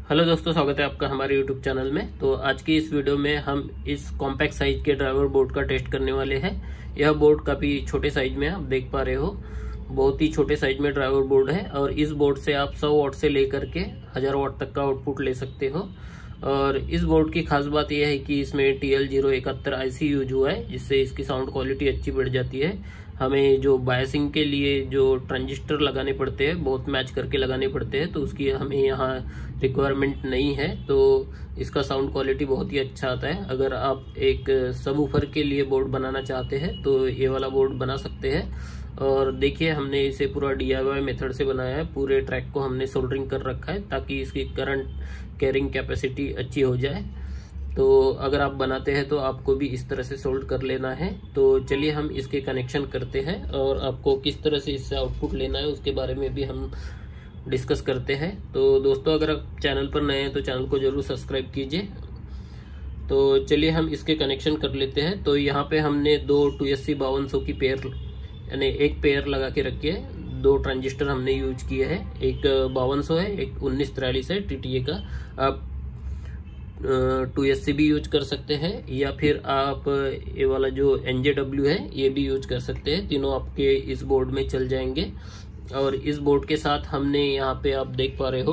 Hello दोस्तों, स्वागत है आपका हमारे यूट्यूब चैनल में। तो आज की इस वीडियो में हम इस कॉम्पैक्ट साइज के ड्राइवर बोर्ड का टेस्ट करने वाले हैं। यह बोर्ड काफ़ी छोटे साइज में आप देख पा रहे हो, बहुत ही छोटे साइज में ड्राइवर बोर्ड है और इस बोर्ड से आप 100 वाट से लेकर के 1000 वाट तक का आउटपुट ले सकते हो। और इस बोर्ड की खास बात यह है कि इसमें TL071 IC यूज हुआ है, जिससे इसकी साउंड क्वालिटी अच्छी बढ़ जाती है। हमें जो बायसिंग के लिए जो ट्रांजिस्टर लगाने पड़ते हैं, बहुत मैच करके लगाने पड़ते हैं, तो उसकी हमें यहाँ रिक्वायरमेंट नहीं है। तो इसका साउंड क्वालिटी बहुत ही अच्छा आता है। अगर आप एक सबवूफर के लिए बोर्ड बनाना चाहते हैं तो ये वाला बोर्ड बना सकते हैं। और देखिए, हमने इसे पूरा DIY मेथड से बनाया है। पूरे ट्रैक को हमने सोल्डरिंग कर रखा है ताकि इसकी करंट कैरिंग कैपेसिटी अच्छी हो जाए। तो अगर आप बनाते हैं तो आपको भी इस तरह से सोल्ड कर लेना है। तो चलिए हम इसके कनेक्शन करते हैं और आपको किस तरह से इससे आउटपुट लेना है उसके बारे में भी हम डिस्कस करते हैं। तो दोस्तों, अगर आप चैनल पर नए हैं तो चैनल को जरूर सब्सक्राइब कीजिए। तो चलिए हम इसके कनेक्शन कर लेते हैं। तो यहाँ पे हमने दो 2SC 5200 की पेयर, यानी एक पेयर लगा के रखी है। दो ट्रांजिस्टर हमने यूज किए हैं, एक 5200 है, एक 1943 है TTA का। आप 2SC भी यूज कर सकते हैं या फिर आप ये वाला जो NJW है ये भी यूज कर सकते हैं। तीनों आपके इस बोर्ड में चल जाएंगे। और इस बोर्ड के साथ हमने यहाँ पे आप देख पा रहे हो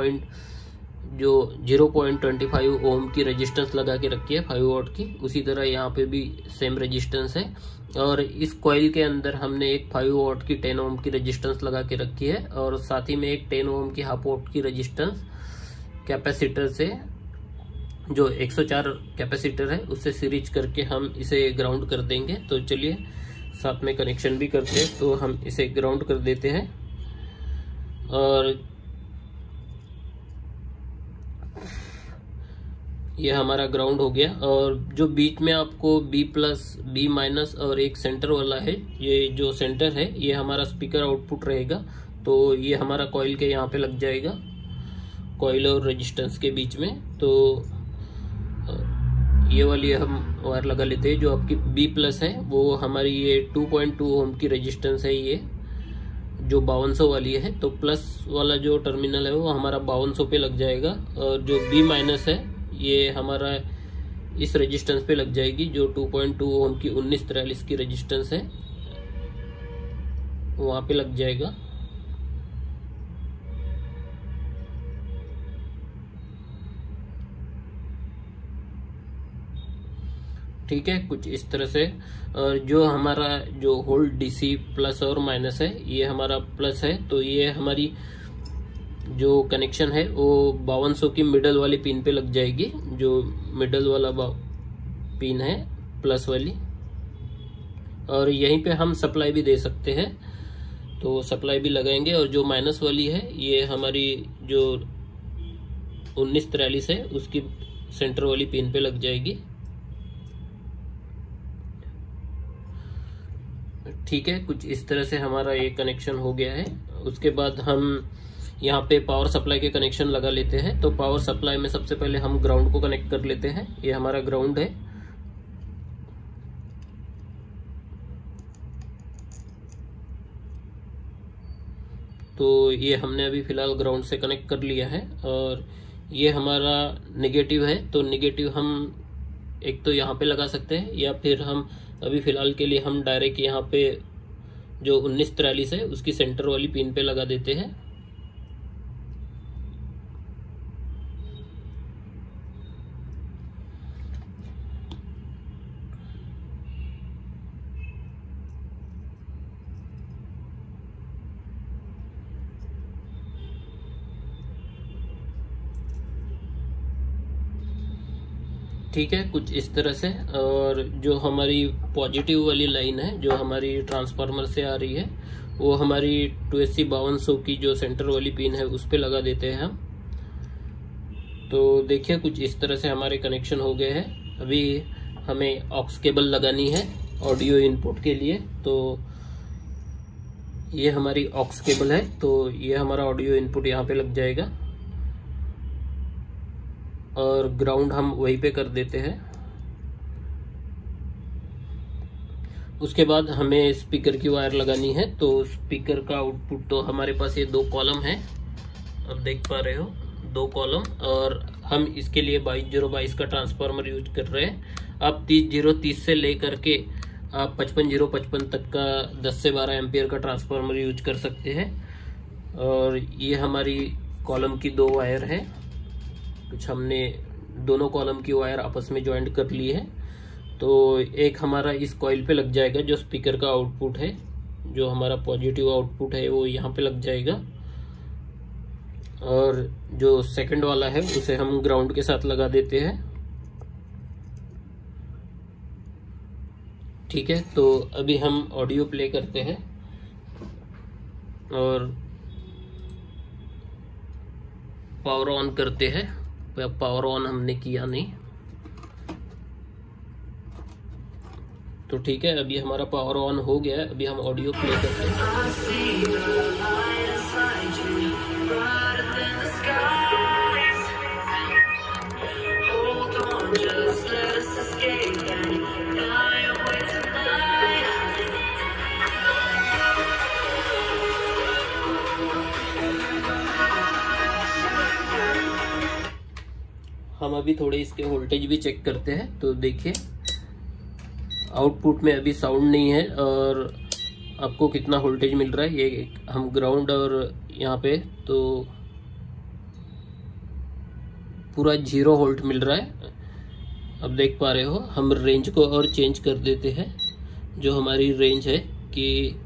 0.25 ओम की रेजिस्टेंस लगा के रखी है 5 वाट की। उसी तरह यहाँ पे भी सेम रेजिस्टेंस है। और इस कॉइल के अंदर हमने एक 5 वाट की 10 ओम की रेजिस्टेंस लगा के रखी है और साथ ही में एक 10 ओम की हाफ वाट की रेजिस्टेंस कैपेसिटर से, जो 104 कैपेसिटर है, उससे सीरीज करके हम इसे ग्राउंड कर देंगे। तो चलिए साथ में कनेक्शन भी करते हैं। तो हम इसे ग्राउंड कर देते हैं और ये हमारा ग्राउंड हो गया। और जो बीच में आपको B+, B- और एक सेंटर वाला है, ये जो सेंटर है ये हमारा स्पीकर आउटपुट रहेगा। तो ये हमारा कॉइल के यहाँ पे लग जाएगा, कॉइल और रेजिस्टेंस के बीच में। तो ये वाली हम वायर लगा लेते हैं। जो आपकी B+ है वो हमारी ये 2.2 ओम की रेजिस्टेंस है, ये जो 5200 वाली है। तो प्लस वाला जो टर्मिनल है वो हमारा 5200 पे लग जाएगा। और जो B- है ये हमारा इस रेजिस्टेंस पे लग जाएगी, जो 2.2 ओम की 1943 की रेजिस्टेंस है, वहां पे लग जाएगा। ठीक है, कुछ इस तरह से। और जो हमारा जो होल्ड DC प्लस और माइनस है, ये हमारा प्लस है। तो ये हमारी जो कनेक्शन है वो 5200 की मिडल वाली पिन पे लग जाएगी, जो मिडल वाला पिन है प्लस वाली। और यहीं पे हम सप्लाई भी दे सकते हैं, तो सप्लाई भी लगाएंगे। और जो माइनस वाली है ये हमारी जो 1943 है उसकी सेंटर वाली पिन पे लग जाएगी। ठीक है, कुछ इस तरह से हमारा ये कनेक्शन हो गया है। उसके बाद हम यहाँ पे पावर सप्लाई के कनेक्शन लगा लेते हैं। तो पावर सप्लाई में सबसे पहले हम ग्राउंड को कनेक्ट कर लेते हैं। ये हमारा ग्राउंड है। तो ये हमने अभी फिलहाल ग्राउंड से कनेक्ट कर लिया है। और ये हमारा नेगेटिव है। तो नेगेटिव हम एक तो यहाँ पे लगा सकते हैं या फिर हम अभी फिलहाल के लिए हम डायरेक्ट यहाँ पे जो 1943 है उसकी सेंटर वाली पिन पे लगा देते हैं। ठीक है, कुछ इस तरह से। और जो हमारी पॉजिटिव वाली लाइन है जो हमारी ट्रांसफार्मर से आ रही है, वो हमारी 2SC 5200 की जो सेंटर वाली पिन है उस पे लगा देते हैं हम। तो देखिए, कुछ इस तरह से हमारे कनेक्शन हो गए हैं। अभी हमें ऑक्स केबल लगानी है ऑडियो इनपुट के लिए। तो ये हमारी ऑक्स केबल है। तो ये हमारा ऑडियो इनपुट यहाँ पे लग जाएगा और ग्राउंड हम वहीं पे कर देते हैं। उसके बाद हमें स्पीकर की वायर लगानी है। तो स्पीकर का आउटपुट तो हमारे पास ये दो कॉलम है, अब देख पा रहे हो, 2 कॉलम, और हम इसके लिए 22022 का ट्रांसफार्मर यूज कर रहे हैं। आप 30030 से लेकर के आप 55055 तक का 10 से 12 एम्पियर का ट्रांसफार्मर यूज कर सकते हैं। और ये हमारी कॉलम की 2 वायर है, कुछ हमने दोनों कॉलम की वायर आपस में ज्वाइंट कर ली है। तो एक हमारा इस कॉइल पे लग जाएगा जो स्पीकर का आउटपुट है, जो हमारा पॉजिटिव आउटपुट है वो यहाँ पे लग जाएगा, और जो सेकंड वाला है उसे हम ग्राउंड के साथ लगा देते हैं। ठीक है, तो अभी हम ऑडियो प्ले करते हैं और पावर ऑन करते हैं। पावर ऑन हमने किया नहीं, तो ठीक है, अभी हमारा पावर ऑन हो गया है। अभी हम ऑडियो प्ले करते हैं। हम अभी थोड़े इसके वोल्टेज भी चेक करते हैं। तो देखिए आउटपुट में अभी साउंड नहीं है, और आपको कितना वोल्टेज मिल रहा है ये हम ग्राउंड और यहाँ पे तो पूरा 0 वोल्ट मिल रहा है। अब देख पा रहे हो, हम रेंज को और चेंज कर देते हैं। जो हमारी रेंज है कि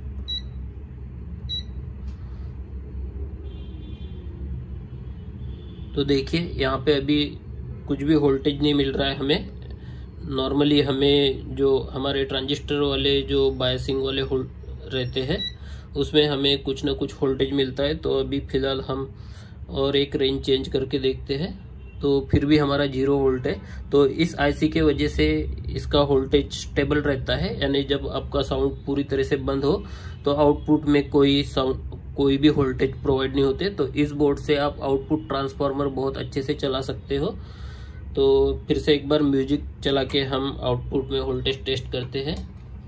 तो देखिए यहाँ पे अभी कुछ भी वोल्टेज नहीं मिल रहा है हमें। नॉर्मली हमें जो हमारे ट्रांजिस्टर वाले जो बायसिंग वाले रहते हैं उसमें हमें कुछ ना कुछ वोल्टेज मिलता है। तो अभी फिलहाल हम और एक रेंज चेंज करके देखते हैं, तो फिर भी हमारा 0 वोल्ट है। तो इस आईसी के वजह से इसका वोल्टेज स्टेबल रहता है, यानी जब आपका साउंड पूरी तरह से बंद हो तो आउटपुट में कोई भी वोल्टेज प्रोवाइड नहीं होते। तो इस बोर्ड से आप आउटपुट ट्रांसफार्मर बहुत अच्छे से चला सकते हो। तो फिर से एक बार म्यूजिक चला के हम आउटपुट में वोल्टेज टेस्ट करते हैं।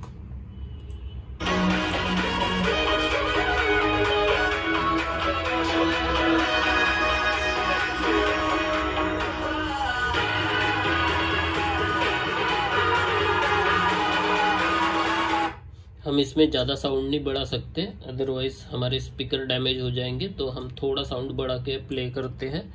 हम इसमें ज़्यादा साउंड नहीं बढ़ा सकते, अदरवाइज हमारे स्पीकर डैमेज हो जाएंगे। तो हम थोड़ा साउंड बढ़ा के प्ले करते हैं।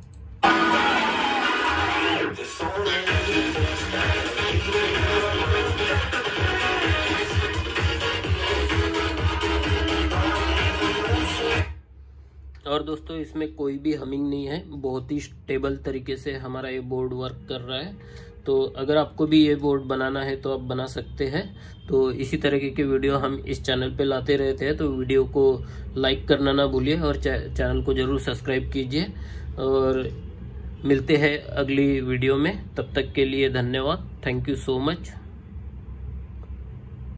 और दोस्तों इसमें कोई भी हमिंग नहीं है, बहुत ही स्टेबल तरीके से हमारा ये बोर्ड वर्क कर रहा है। तो अगर आपको भी ये बोर्ड बनाना है तो आप बना सकते हैं। तो इसी तरीके के वीडियो हम इस चैनल पे लाते रहते हैं। तो वीडियो को लाइक करना ना भूलिए और चैनल को जरूर सब्सक्राइब कीजिए, और मिलते हैं अगली वीडियो में। तब तक के लिए धन्यवाद। Thank you so much.